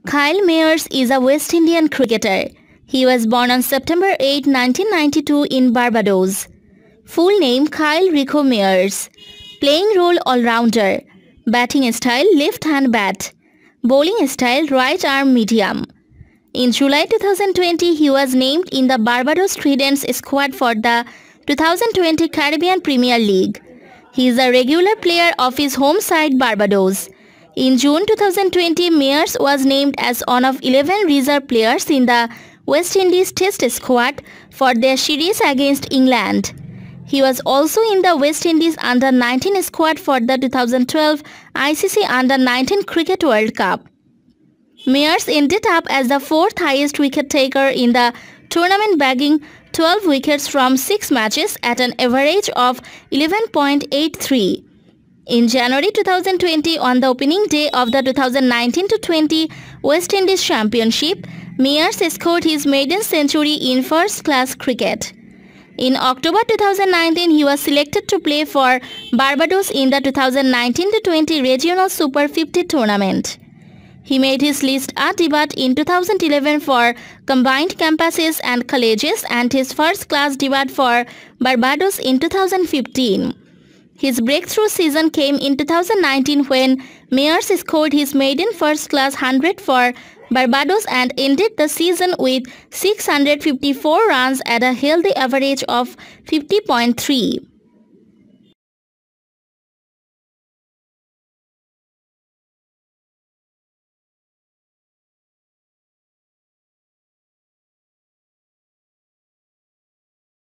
Kyle Mayers is a West Indian cricketer. He was born on September 8, 1992 in Barbados. Full name Kyle Rico Mayers. Playing role all-rounder. Batting style left-hand bat. Bowling style right-arm medium. In July 2020, he was named in the Barbados Tridents squad for the 2020 Caribbean Premier League. He is a regular player of his home side Barbados. In June 2020, Mayers was named as one of 11 reserve players in the West Indies Test squad for their series against England. He was also in the West Indies Under-19 squad for the 2012 ICC Under-19 Cricket World Cup. Mayers ended up as the fourth highest wicket taker in the tournament, bagging 12 wickets from 6 matches at an average of 11.83. In January 2020, on the opening day of the 2019-20 West Indies Championship, Mayers scored his maiden century in first-class cricket. In October 2019, he was selected to play for Barbados in the 2019-20 Regional Super 50 tournament. He made his list A debut in 2011 for Combined Campuses and Colleges and his first-class debut for Barbados in 2015. His breakthrough season came in 2019 when Mayers scored his maiden first-class 100 for Barbados and ended the season with 654 runs at a healthy average of 50.3.